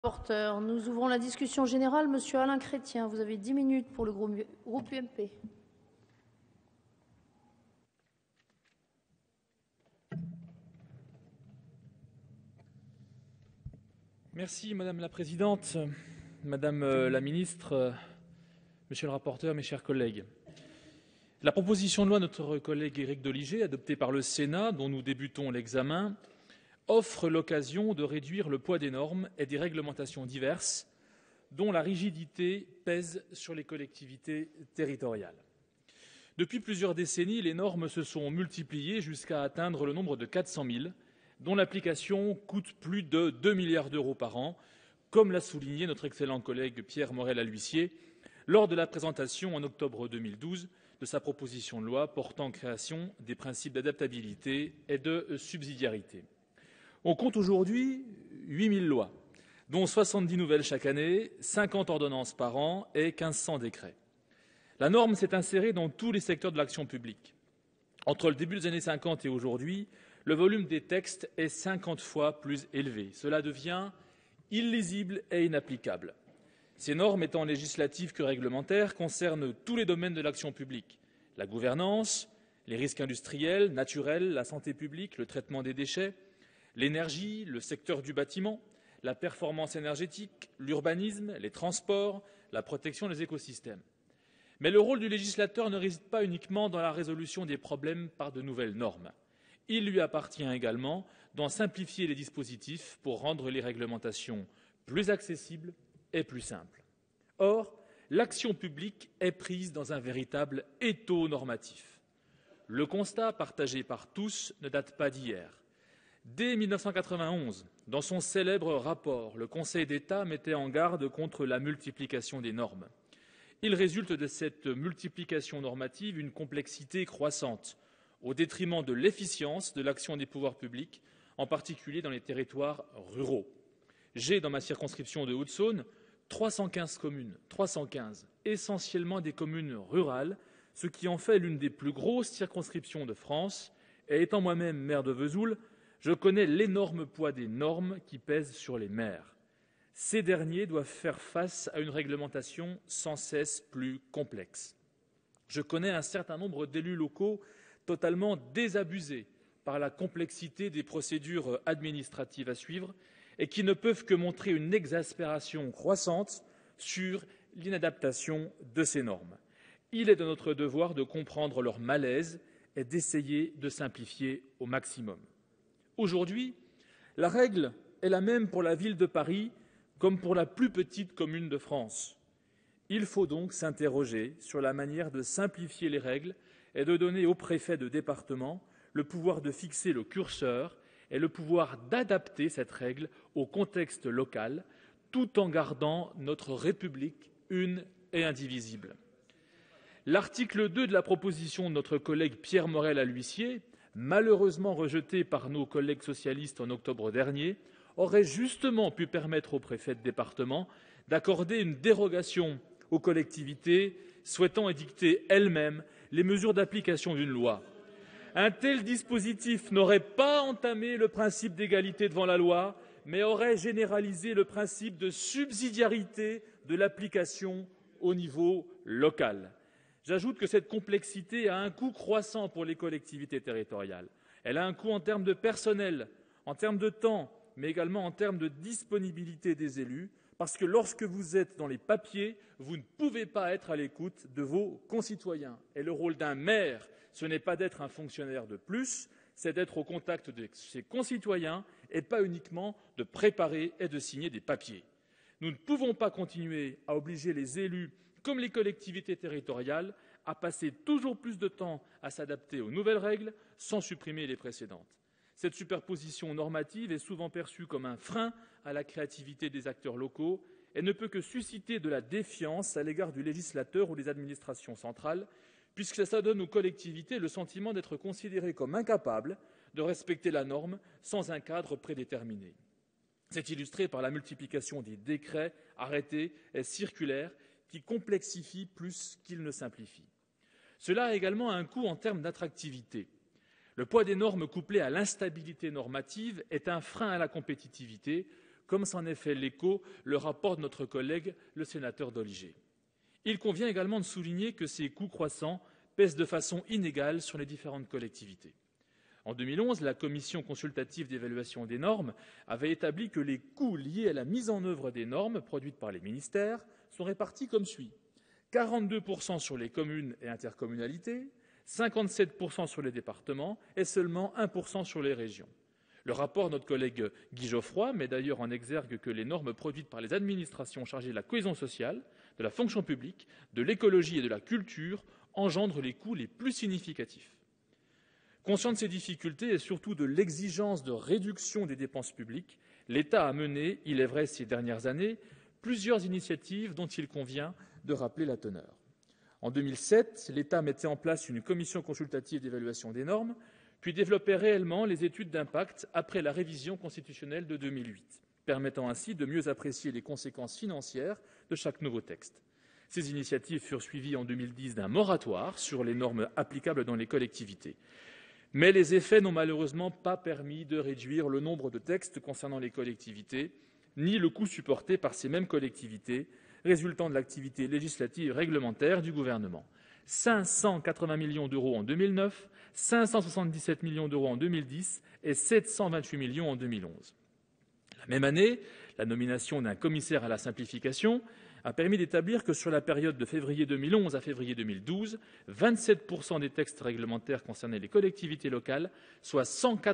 Rapporteur. Nous ouvrons la discussion générale. Monsieur Alain Chrétien, vous avez 10 minutes pour le groupe UMP. Merci Madame la Présidente, Madame la Ministre, Monsieur le rapporteur, mes chers collègues. La proposition de loi de notre collègue Éric Doligé, adoptée par le Sénat, dont nous débutons l'examen, offre l'occasion de réduire le poids des normes et des réglementations diverses dont la rigidité pèse sur les collectivités territoriales. Depuis plusieurs décennies, les normes se sont multipliées jusqu'à atteindre le nombre de 400 000, dont l'application coûte plus de 2 milliards d'euros par an, comme l'a souligné notre excellent collègue Pierre Morel-A-L'Huissier lors de la présentation en octobre 2012 de sa proposition de loi portant création des principes d'adaptabilité et de subsidiarité. On compte aujourd'hui 8 000 lois, dont 70 nouvelles chaque année, 50 ordonnances par an et 1 500 décrets. La norme s'est insérée dans tous les secteurs de l'action publique. Entre le début des années 50 et aujourd'hui, le volume des textes est 50 fois plus élevé. Cela devient illisible et inapplicable. Ces normes, étant législatives que réglementaires, concernent tous les domaines de l'action publique. La gouvernance, les risques industriels, naturels, la santé publique, le traitement des déchets, l'énergie, le secteur du bâtiment, la performance énergétique, l'urbanisme, les transports, la protection des écosystèmes. Mais le rôle du législateur ne réside pas uniquement dans la résolution des problèmes par de nouvelles normes. Il lui appartient également d'en simplifier les dispositifs pour rendre les réglementations plus accessibles et plus simples. Or, l'action publique est prise dans un véritable étau normatif. Le constat, partagé par tous, ne date pas d'hier. Dès 1991, dans son célèbre rapport, le Conseil d'État mettait en garde contre la multiplication des normes. Il résulte de cette multiplication normative une complexité croissante, au détriment de l'efficience de l'action des pouvoirs publics, en particulier dans les territoires ruraux. J'ai, dans ma circonscription de Haute-Saône, 315 communes, 315, essentiellement des communes rurales, ce qui en fait l'une des plus grosses circonscriptions de France, et étant moi-même maire de Vesoul, je connais l'énorme poids des normes qui pèsent sur les maires. Ces derniers doivent faire face à une réglementation sans cesse plus complexe. Je connais un certain nombre d'élus locaux totalement désabusés par la complexité des procédures administratives à suivre et qui ne peuvent que montrer une exaspération croissante sur l'inadaptation de ces normes. Il est de notre devoir de comprendre leur malaise et d'essayer de simplifier au maximum. Aujourd'hui, la règle est la même pour la ville de Paris comme pour la plus petite commune de France. Il faut donc s'interroger sur la manière de simplifier les règles et de donner au préfet de département le pouvoir de fixer le curseur et le pouvoir d'adapter cette règle au contexte local, tout en gardant notre République une et indivisible. L'article 2 de la proposition de notre collègue Pierre Morel-A-L'Huissier, malheureusement rejeté par nos collègues socialistes en octobre dernier, aurait justement pu permettre au préfet de département d'accorder une dérogation aux collectivités souhaitant édicter elles-mêmes les mesures d'application d'une loi. Un tel dispositif n'aurait pas entamé le principe d'égalité devant la loi, mais aurait généralisé le principe de subsidiarité de l'application au niveau local. J'ajoute que cette complexité a un coût croissant pour les collectivités territoriales. Elle a un coût en termes de personnel, en termes de temps, mais également en termes de disponibilité des élus, parce que lorsque vous êtes dans les papiers, vous ne pouvez pas être à l'écoute de vos concitoyens. Et le rôle d'un maire, ce n'est pas d'être un fonctionnaire de plus, c'est d'être au contact de ses concitoyens et pas uniquement de préparer et de signer des papiers. Nous ne pouvons pas continuer à obliger les élus comme les collectivités territoriales, à passer toujours plus de temps à s'adapter aux nouvelles règles sans supprimer les précédentes. Cette superposition normative est souvent perçue comme un frein à la créativité des acteurs locaux et ne peut que susciter de la défiance à l'égard du législateur ou des administrations centrales, puisque ça donne aux collectivités le sentiment d'être considérées comme incapables de respecter la norme sans un cadre prédéterminé. C'est illustré par la multiplication des décrets, arrêtés et circulaires qui complexifie plus qu'il ne simplifie. Cela a également un coût en termes d'attractivité. Le poids des normes couplé à l'instabilité normative est un frein à la compétitivité, comme s'en est fait l'écho le rapport de notre collègue, le sénateur Doligé. Il convient également de souligner que ces coûts croissants pèsent de façon inégale sur les différentes collectivités. En 2011, la commission consultative d'évaluation des normes avait établi que les coûts liés à la mise en œuvre des normes produites par les ministères sont répartis comme suit. 42% sur les communes et intercommunalités, 57% sur les départements et seulement 1% sur les régions. Le rapport de notre collègue Guy Geoffroy met d'ailleurs en exergue que les normes produites par les administrations chargées de la cohésion sociale, de la fonction publique, de l'écologie et de la culture engendrent les coûts les plus significatifs. Conscient de ces difficultés et surtout de l'exigence de réduction des dépenses publiques, l'État a mené, il est vrai ces dernières années, plusieurs initiatives dont il convient de rappeler la teneur. En 2007, l'État mettait en place une commission consultative d'évaluation des normes, puis développait réellement les études d'impact après la révision constitutionnelle de 2008, permettant ainsi de mieux apprécier les conséquences financières de chaque nouveau texte. Ces initiatives furent suivies en 2010 d'un moratoire sur les normes applicables dans les collectivités. Mais les effets n'ont malheureusement pas permis de réduire le nombre de textes concernant les collectivités, ni le coût supporté par ces mêmes collectivités, résultant de l'activité législative et réglementaire du gouvernement. 580 millions d'euros en 2009, 577 millions d'euros en 2010 et 728 millions en 2011. La même année, la nomination d'un commissaire à la simplification a permis d'établir que sur la période de février 2011 à février 2012, 27% des textes réglementaires concernaient les collectivités locales, soit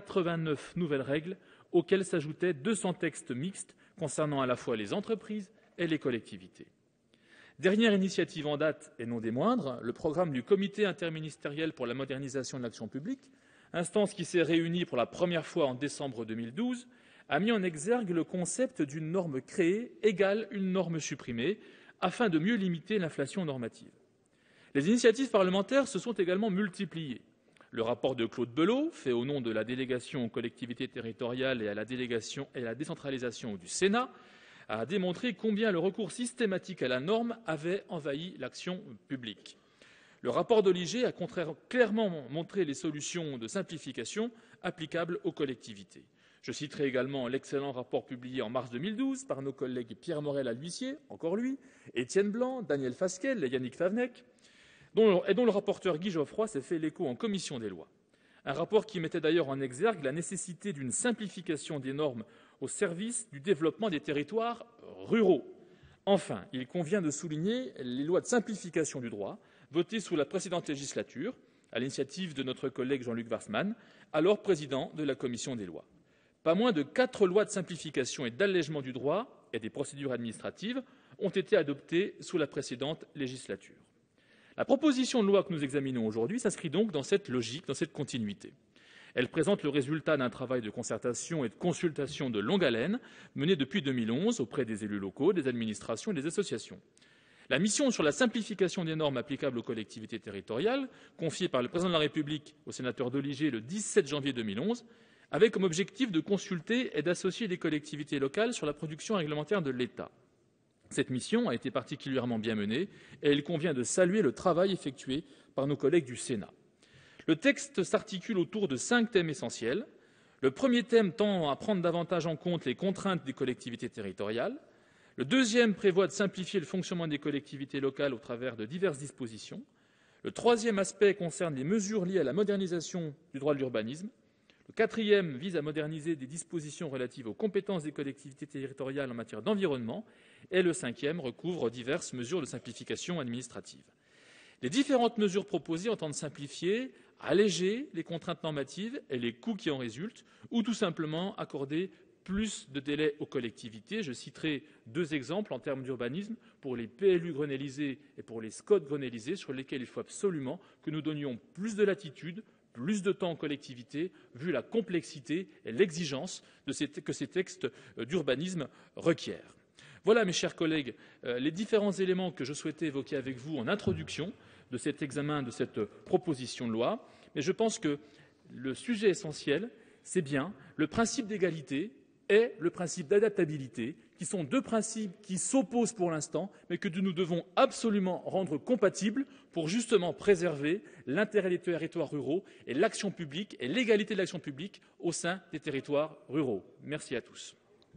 189 nouvelles règles, auxquelles s'ajoutaient 200 textes mixtes concernant à la fois les entreprises et les collectivités. Dernière initiative en date et non des moindres, le programme du Comité interministériel pour la modernisation de l'action publique, instance qui s'est réunie pour la première fois en décembre 2012, a mis en exergue le concept d'une norme créée égale une norme supprimée, afin de mieux limiter l'inflation normative. Les initiatives parlementaires se sont également multipliées. Le rapport de Claude Belot, fait au nom de la délégation aux collectivités territoriales et à la délégation et à la décentralisation du Sénat, a démontré combien le recours systématique à la norme avait envahi l'action publique. Le rapport Doligé a clairement montré les solutions de simplification applicables aux collectivités. Je citerai également l'excellent rapport publié en mars 2012 par nos collègues Pierre Morel à l'huissier, encore lui, Étienne Blanc, Daniel Fasquelle et Yannick Favnec, dont le rapporteur Guy Geoffroy s'est fait l'écho en commission des lois. Un rapport qui mettait d'ailleurs en exergue la nécessité d'une simplification des normes au service du développement des territoires ruraux. Enfin, il convient de souligner les lois de simplification du droit votées sous la précédente législature, à l'initiative de notre collègue Jean-Luc Warsmann, alors président de la commission des lois. Pas moins de 4 lois de simplification et d'allègement du droit et des procédures administratives ont été adoptées sous la précédente législature. La proposition de loi que nous examinons aujourd'hui s'inscrit donc dans cette logique, dans cette continuité. Elle présente le résultat d'un travail de concertation et de consultation de longue haleine mené depuis 2011 auprès des élus locaux, des administrations et des associations. La mission sur la simplification des normes applicables aux collectivités territoriales, confiée par le Président de la République au sénateur Doligé le 17 janvier 2011, avait comme objectif de consulter et d'associer les collectivités locales sur la production réglementaire de l'État. Cette mission a été particulièrement bien menée et il convient de saluer le travail effectué par nos collègues du Sénat. Le texte s'articule autour de 5 thèmes essentiels. Le premier thème tend à prendre davantage en compte les contraintes des collectivités territoriales. Le deuxième prévoit de simplifier le fonctionnement des collectivités locales au travers de diverses dispositions. Le troisième aspect concerne les mesures liées à la modernisation du droit de l'urbanisme. Le quatrième vise à moderniser des dispositions relatives aux compétences des collectivités territoriales en matière d'environnement. Et le cinquième recouvre diverses mesures de simplification administrative. Les différentes mesures proposées entendent simplifier, alléger les contraintes normatives et les coûts qui en résultent, ou tout simplement accorder plus de délais aux collectivités. Je citerai 2 exemples en termes d'urbanisme pour les PLU grenélisés et pour les SCOT grenélisés, sur lesquels il faut absolument que nous donnions plus de latitude, plus de temps aux collectivités, vu la complexité et l'exigence que ces textes d'urbanisme requièrent. Voilà, mes chers collègues, les différents éléments que je souhaitais évoquer avec vous en introduction de cet examen de cette proposition de loi. Mais je pense que le sujet essentiel, c'est bien le principe d'égalité et le principe d'adaptabilité, qui sont 2 principes qui s'opposent pour l'instant, mais que nous devons absolument rendre compatibles pour justement préserver l'intérêt des territoires ruraux et l'action publique et l'égalité de l'action publique au sein des territoires ruraux. Merci à tous.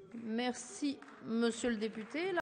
Merci, monsieur le député.